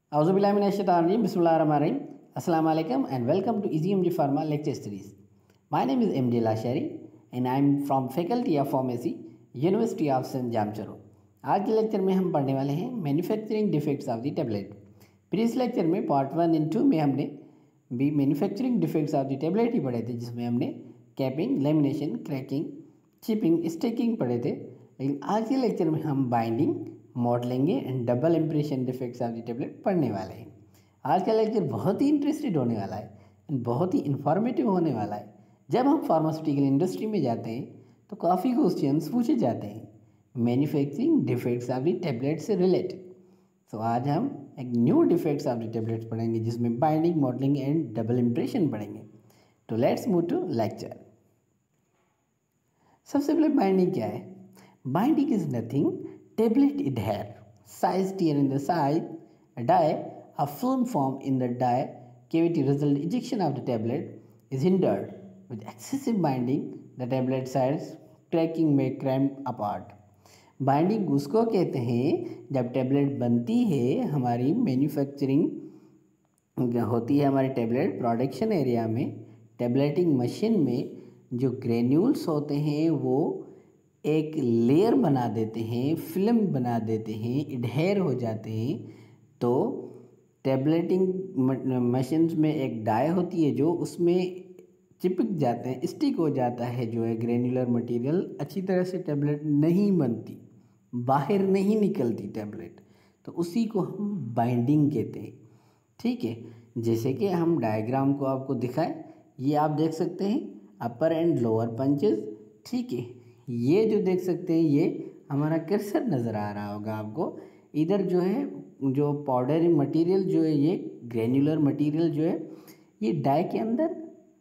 Auzubillahiminash-shaytanir-rajim. Bismillahir-rahmanir-rahim. Assalamu alaikum and welcome to EasyMD Pharma lecture series. My name is MD Lashari and I am from Faculty of Pharmacy, University of St. Jamshoro. आज के lecture में हम पढ़ने वाले हैं manufacturing defects of the tablet. Previous lecture में part 1 and 2 में हमने भी manufacturing defects of the tablet ही पढ़े थे, जिसमें हमने capping, lamination, cracking, chipping, sticking पढ़े थे। लेकिन आज के लेक्चर में हम binding, mottling and double impression defects of the tablet पढ़ने वाले हैं। आज का लेक्चर बहुत ही इंटरेस्टेड होने वाला है एंड बहुत ही इन्फॉर्मेटिव होने वाला है। जब हम फार्मास्यूटिकल इंडस्ट्री में जाते हैं तो काफ़ी क्वेश्चंस पूछे जाते हैं manufacturing defects of the tablet से रिलेटेड। तो आज हम एक new defects of the tablets पढ़ेंगे, जिसमें binding, mottling and double impression पढ़ेंगे। तो लेट्स मूव टू लेक्चर। सबसे पहले बाइंडिंग क्या है? Binding is nothing tablet adhere, size tear in the side, a dye, a film form in the dye cavity result ejection of the tablet is hindered with excessive binding, the tablet sides cracking may cramp apart. Binding उसको कहते हैं जब tablet बनती है, हमारी manufacturing होती है, हमारी टेबलेट प्रोडक्शन एरिया में, टेबलेटिंग मशीन में जो ग्रेन्यूल्स होते हैं वो एक लेयर बना देते हैं, फिल्म बना देते हैं, इडहेर हो जाते हैं। तो टेबलेटिंग मशीन्स में एक डाई होती है जो उसमें चिपक जाते हैं, स्टिक हो जाता है जो है ग्रेन्युलर मटेरियल। अच्छी तरह से टेबलेट नहीं बनती, बाहर नहीं निकलती टेबलेट, तो उसी को हम बाइंडिंग कहते हैं। ठीक है, जैसे कि हम डायग्राम को आपको दिखाएं, ये आप देख सकते हैं अपर एंड लोअर पंचेस। ठीक है, ये जो देख सकते हैं ये हमारा कर्सर नज़र आ रहा होगा आपको। इधर जो है जो पाउडर मटेरियल जो है, ये ग्रेन्युलर मटेरियल जो है ये डाई के अंदर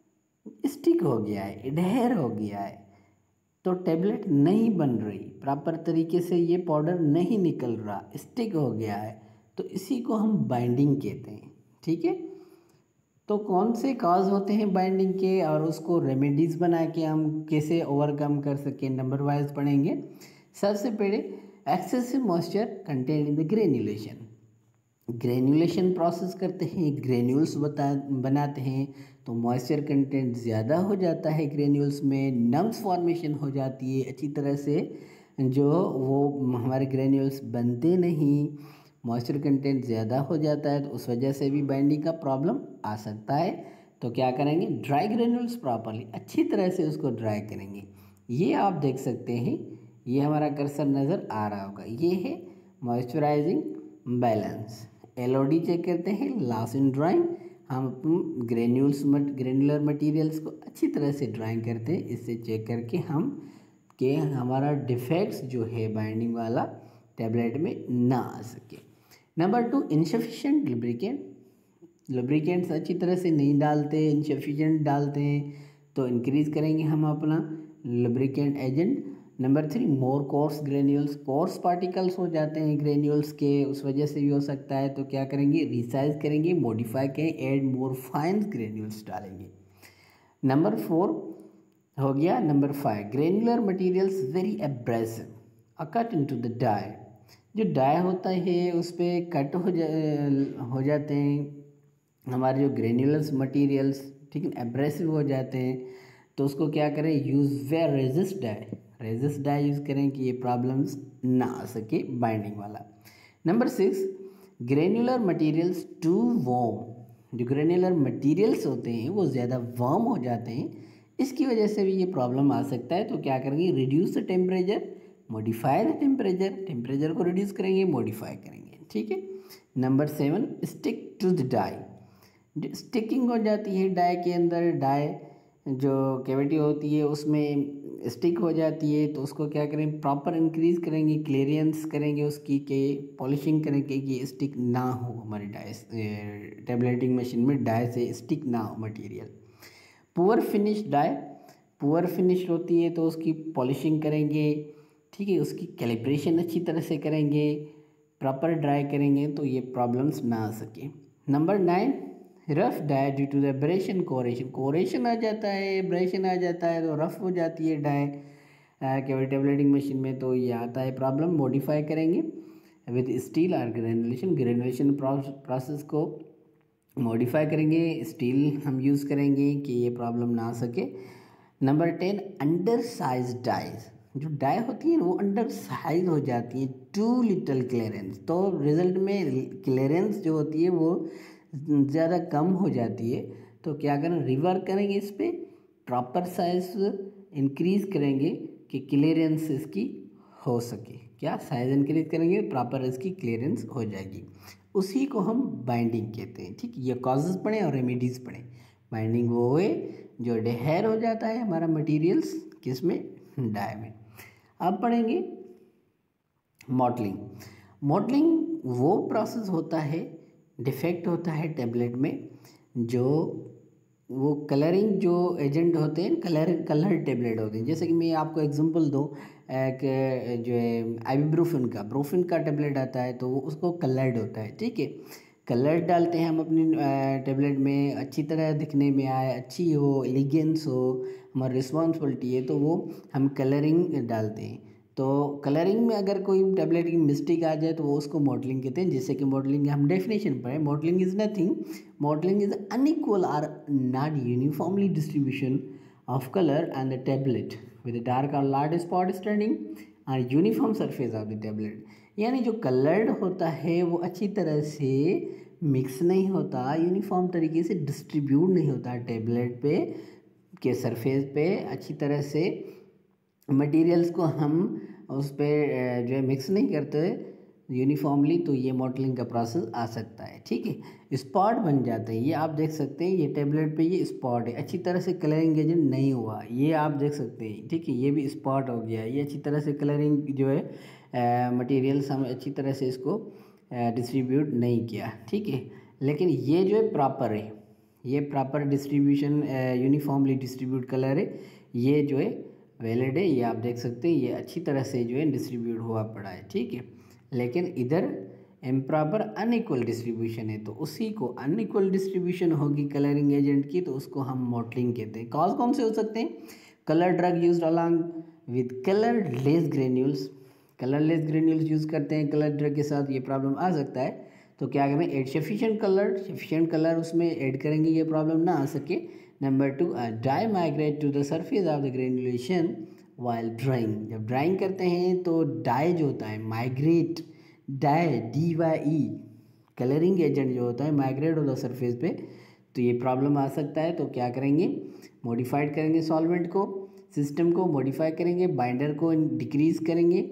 स्टिक हो गया है, इडहेर हो गया है। तो टेबलेट नहीं बन रही प्रॉपर तरीके से, ये पाउडर नहीं निकल रहा, स्टिक हो गया है। तो इसी को हम बाइंडिंग कहते हैं। ठीक है, तो कौन से काज होते हैं बाइंडिंग के और उसको रेमेडीज़ बना के हम कैसे ओवरकम कर सकें, नंबर वाइज पढ़ेंगे। सबसे पहले excessive moisture content in the granulation. Granulation process करते हैं, ग्रेन्यूल्स बनाते हैं, तो मॉइस्चर कंटेंट ज़्यादा हो जाता है ग्रेन्यूल्स में, नम्स फॉर्मेशन हो जाती है, अच्छी तरह से जो वो हमारे ग्रेन्यूल्स बनते नहीं, मॉइस्चर कंटेंट ज़्यादा हो जाता है, तो उस वजह से भी बाइंडिंग का प्रॉब्लम आ सकता है। तो क्या करेंगे, ड्राई ग्रेन्यूल्स प्रॉपरली अच्छी तरह से उसको ड्राई करेंगे। ये आप देख सकते हैं, ये हमारा कर्सर नज़र आ रहा होगा, ये है मॉइस्चराइजिंग बैलेंस। एलओडी चेक करते हैं, लॉस इन ड्राइंग। हम ग्रेन्युलर मटेरियल्स को अच्छी तरह से ड्राइंग करते हैं, इससे चेक करके हम कि हमारा डिफेक्ट्स जो है बाइंडिंग वाला टेबलेट में ना आ सके। नंबर 2, इनसफिशिएंट लुब्रिकेंट्स अच्छी तरह से नहीं डालते, इनसफिशिएंट डालते हैं, तो इंक्रीज़ करेंगे हम अपना lubricant agent. Number 3, more coarse granules, coarse particles हो जाते हैं ग्रेन्यूल्स के, उस वजह से भी हो सकता है। तो क्या करेंगे, रिसाइज करेंगे, मॉडिफाई करें, ऐड मोर फाइन ग्रेन्यूल्स डालेंगे। नंबर 4 हो गया। Number 5, granular materials very abrasive, a cut into the die. जो डाई होता है उस पर कट हो जाते हैं हमारे जो ग्रेन्युलर्स मटेरियल्स, ठीक है, एब्रेसिव हो जाते हैं। तो उसको क्या करें, use wear resist die use करें कि ये प्रॉब्लम्स ना आ सके बाइंडिंग वाला। Number 6, granular materials too warm. जो ग्रेन्युलर मटेरियल्स होते हैं वो ज़्यादा वार्म हो जाते हैं, इसकी वजह से भी ये प्रॉब्लम आ सकता है। तो क्या करेंगे, reduce the temperature, modify the temperature को रिड्यूस करेंगे, मॉडिफाई करेंगे। ठीक है। Number 7, stick to the die. जो स्टिकिंग हो जाती है डाई के अंदर, डाई जो कैविटी होती है उसमें स्टिक हो जाती है, तो उसको क्या करें, प्रॉपर इंक्रीज़ करेंगे, क्लियरेंस करेंगे उसकी, के पॉलिशिंग करेंगे कि स्टिक ना हो हमारे डाई टेबलेटिंग मशीन में, डाई से स्टिक ना हो material. Poor finish die, poor finish होती है तो उसकी पॉलिशिंग करेंगे, ठीक है, उसकी कैलिब्रेशन अच्छी तरह से करेंगे, प्रॉपर ड्राई करेंगे, तो ये प्रॉब्लम्स ना आ सके। Number 9, rough die due to the abrasion corrosion आ जाता है, एब्रेशन आ जाता है तो रफ हो जाती है डाई केवल टेबलेटिंग मशीन में, तो ये आता है प्रॉब्लम, मॉडिफाई करेंगे, विद स्टील और ग्रेनुलेशन प्रोसेस को मॉडिफाई करेंगे, स्टील हम यूज़ करेंगे कि ये प्रॉब्लम ना आ सके। नंबर 10, अंडर साइज डाइज, जो डाई होती है वो अंडर साइज हो जाती है, टू लिटल क्लियरेंस, तो रिजल्ट में क्लियरेंस जो होती है वो ज़्यादा कम हो जाती है। तो क्या करें, रिवर्क करेंगे इस पर, प्रॉपर साइज इंक्रीज़ करेंगे कि क्लियरेंस इसकी हो सके। क्या साइज इंक्रीज करेंगे, प्रॉपर इसकी क्लियरेंस हो जाएगी। उसी को हम बाइंडिंग कहते हैं। ठीक, ये कॉजेज पढ़ें और रेमेडीज़ पढ़ें। बाइंडिंग वो है जो डेहेर हो जाता है हमारा मटेरियल्स किस में, डाई में। अब पढ़ेंगे मॉडलिंग। मॉडलिंग वो प्रोसेस होता है, डिफेक्ट होता है टेबलेट में, जो वो कलरिंग जो एजेंट होते हैं, कलर टेबलेट होते हैं। जैसे कि मैं आपको एग्जांपल दूँ, एक जो है आइबुप्रोफेन का टेबलेट आता है, तो वो उसको कलर्ड होता है। ठीक है, कलर डालते हैं हम अपनी टेबलेट में, अच्छी तरह दिखने में आए, अच्छी हो, एलिगेंस हो, हमारी रिस्पॉन्सिबिलिटी है, तो वो हम कलरिंग डालते हैं। तो कलरिंग में अगर कोई टेबलेट की मिस्टेक आ जाए तो वो उसको मॉडलिंग कहते हैं। जैसे कि मॉडलिंग हम डेफिनेशन पढ़े, modelling is nothing, modelling is unequal or not uniformly distribution of colour and the tablet with dark or large spot standing or uniform surface of the tablet. यानी जो कलर्ड होता है वो अच्छी तरह से मिक्स नहीं होता, यूनिफॉर्म तरीके से डिस्ट्रीब्यूट नहीं होता टेबलेट पे के सरफेस पे, अच्छी तरह से मटेरियल्स को हम उस पर जो है मिक्स नहीं करते यूनिफॉर्मली, तो ये मॉडलिंग का प्रोसेस आ सकता है। ठीक है, स्पॉट बन जाते हैं, ये आप देख सकते हैं, ये टेबलेट पे ये स्पॉट है, अच्छी तरह से कलरिंग एजेंट नहीं हुआ, ये आप देख सकते हैं। ठीक है, ये भी स्पॉट हो गया, ये अच्छी तरह से कलरिंग जो है मटेरियल्स हम अच्छी तरह से इसको डिस्ट्रीब्यूट नहीं किया। ठीक है, लेकिन ये जो है प्रॉपर है, ये proper distribution, uniformly distribute colour है, ये जो है वैलिड है, ये आप देख सकते हैं, ये अच्छी तरह से जो है डिस्ट्रीब्यूट हुआ पड़ा है। ठीक है, लेकिन इधर इम्प्रॉपर अनइक्वल डिस्ट्रीब्यूशन है, तो उसी को अनइक्वल डिस्ट्रीब्यूशन होगी कलरिंग एजेंट की, तो उसको हम मॉडलिंग कहते हैं। कॉज कौन से हो सकते हैं, colour drug used along with colourless granules, colourless granules use करते हैं कलर ड्रग के साथ, ये प्रॉब्लम आ सकता है। तो क्या करें, एड सफिशिएंट कलर उसमें ऐड करेंगे, ये प्रॉब्लम ना आ सके। Number 2, dye migrate to the surface of the granulation while drying, जब ड्राइंग करते हैं तो डाई जो होता है migrate, dye DYE colouring agent जो होता है माइग्रेट होता है सरफेस पे, तो ये प्रॉब्लम आ सकता है। तो क्या करेंगे, मॉडिफाइड करेंगे सॉल्वेंट को, सिस्टम को मॉडिफाई करेंगे, बाइंडर को डिक्रीज़ करेंगे,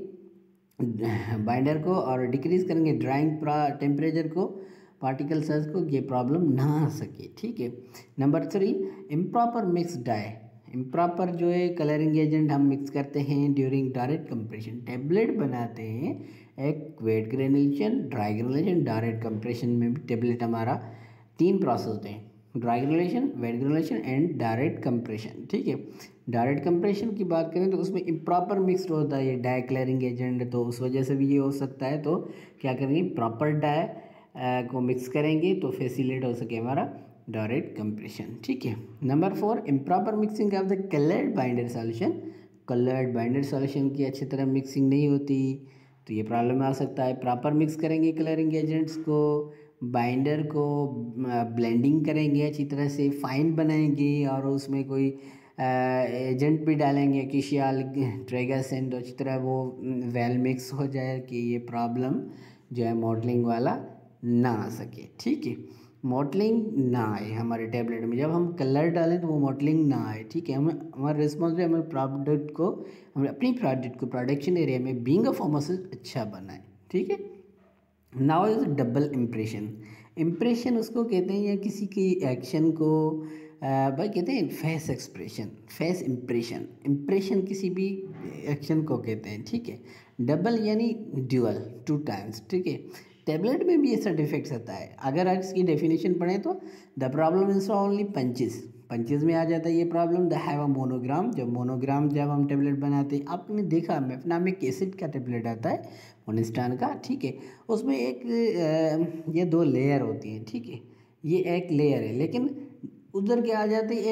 बाइंडर को और डिक्रीज़ करेंगे ड्राइंग टेम्परेचर को, पार्टिकल साइज को, ये प्रॉब्लम ना आ सके। ठीक है, number 3, improper mix dye, improper जो है कलरिंग एजेंट हम मिक्स करते हैं ड्यूरिंग डायरेक्ट कंप्रेशन, टेबलेट बनाते हैं एक wet granulation, dry granulation, direct compression में भी टेबलेट हमारा 3 प्रोसेस होते हैं, dry granulation, wet granulation and direct compression. ठीक है, डायरेक्ट कंप्रेशन की बात करें तो उसमें इम्प्रॉपर मिक्सड होता है ये डाई कलरिंग एजेंट, तो उस वजह से भी ये हो सकता है। तो क्या करेंगे, प्रॉपर डाई को मिक्स करेंगे तो फैसिलिटेट हो सके हमारा डायरेक्ट कंप्रेशन। ठीक है, number 4, improper mixing of the coloured binder solution, coloured binder solution की अच्छी तरह मिक्सिंग नहीं होती, तो ये प्रॉब्लम आ सकता है। प्रॉपर मिक्स करेंगे कलरिंग एजेंट्स को, बाइंडर को ब्लेंडिंग करेंगे, अच्छी तरह से फाइन बनाएंगे और उसमें कोई एजेंट भी डालेंगे किशियाल ट्रेगासेंट, अच्छी तरह वो वेल मिक्स हो जाए कि ये प्रॉब्लम जो है मॉडलिंग वाला ना आ सके। ठीक है, मॉडलिंग ना आए हमारे टैबलेट में, जब हम कलर डालें तो वो मॉडलिंग ना आए। ठीक है, हमें हमारा रिस्पॉन्स है हमारे प्रोडक्ट को, हमें अपनी प्रोडक्ट को प्रोडक्शन एरिया में बीइंग अ फार्मासिस्ट अच्छा बनाए। ठीक है, now is double impression, impression उसको कहते हैं या किसी की एक्शन को भाई कहते हैं face expression, face impression, impression किसी भी एक्शन को कहते हैं। ठीक है, डबल यानी ड्यूअल, 2 टाइम्स। ठीक है, टेबलेट में भी ऐसा डिफेक्ट्स आता है। अगर आप इसकी डेफिनेशन पढ़ें तो the problem is only punches में आ जाता है ये problem. The have a monogram, जब हम टेबलेट बनाते हैं, आपने देखा मेफनामिक एसिड का टेबलेट आता है मोनिस्टान का। ठीक है, उसमें एक ये 2 लेयर होती हैं। ठीक है, ये एक लेयर है, लेकिन उधर क्या आ जाती है,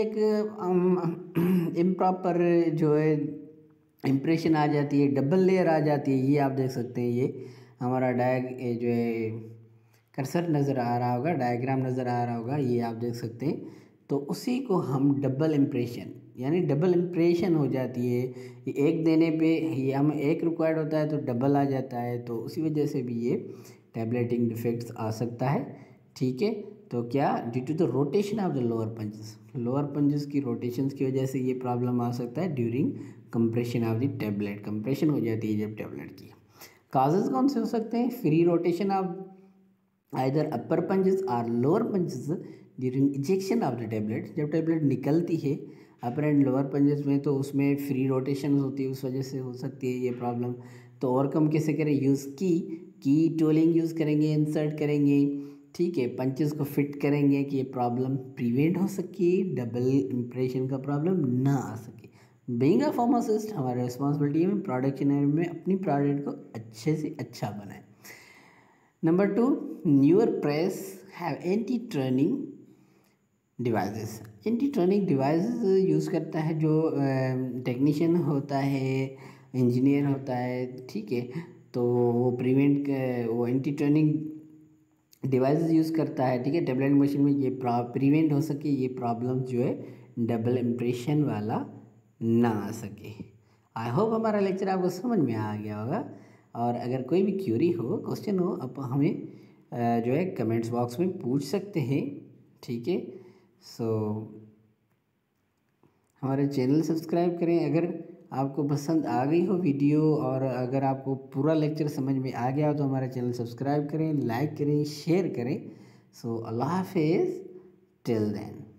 एक इम्प्रॉपर जो है इम्प्रेशन आ जाती है, डबल लेयर आ जाती है, ये आप देख सकते हैं, ये हमारा जो है कर्सर नज़र आ रहा होगा, डायग्राम नज़र आ रहा होगा, ये आप देख सकते हैं। तो उसी को हम डबल इम्प्रेशन, यानी डबल इम्प्रेशन हो जाती है। ये एक देने पे ये हम एक रिक्वायर्ड होता है तो डबल आ जाता है, तो उसी वजह से भी ये टैबलेटिंग डिफेक्ट्स आ सकता है। ठीक है, तो क्या due to the rotation of the lower punches की रोटेशंस की वजह से ये प्रॉब्लम आ सकता है during compression of the tablet. Compression हो जाती है जब टैबलेट की। काजेज़ कौन से हो सकते हैं? Free rotation of either upper punches or lower punches during ejection of the tablet। जब टेबलेट निकलती है अपर एंड लोअर पंजेस में तो उसमें फ्री रोटेशन होती है, उस वजह से हो सकती है ये प्रॉब्लम। तो ओवरकम कैसे करें? यूज़ की टूलिंग यूज़ करेंगे, इंसर्ट करेंगे। ठीक है, पंचेस को फिट करेंगे कि ये प्रॉब्लम प्रिवेंट हो सके, डबल इम्प्रेशन का प्रॉब्लम ना आ सके। बीइंग अ फार्मासिस्ट हमारी रिस्पॉन्सिबिलिटी है प्रोडक्शन एरिया में अपनी प्रोडक्ट को अच्छे से अच्छा बनाएं। Number 2, newer press have anti turning devices. Anti turning devices use करता है जो टेक्नीशियन होता है, इंजीनियर होता है। ठीक है, तो वो एंटी टर्निंग डिवाइसेस यूज़ करता है। ठीक है, टैबलेट मशीन में ये प्रिवेंट हो सके, ये प्रॉब्लम जो है डबल इम्प्रेशन वाला ना आ सके। आई होप हमारा लेक्चर आपको समझ में आ गया होगा। और अगर कोई भी क्यूरी हो, क्वेश्चन हो, आप हमें जो है कमेंट्स बॉक्स में पूछ सकते हैं। ठीक है, सो हमारे चैनल सब्सक्राइब करें अगर आपको पसंद आ गई हो वीडियो, और अगर आपको पूरा लेक्चर समझ में आ गया हो तो हमारा चैनल सब्सक्राइब करें, लाइक करें, शेयर करें। सो अल्लाह हाफिज़, टिल देन।